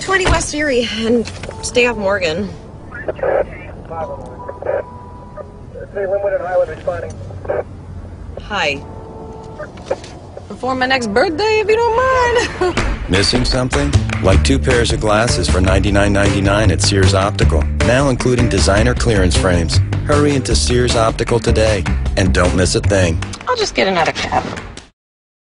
20 West Erie and stay off Morgan. Hi. Before my next birthday, if you don't mind. Missing something? Like 2 pairs of glasses for $99.99 at Sears Optical. Now including designer clearance frames. Hurry into Sears Optical today and don't miss a thing. I'll just get another cab.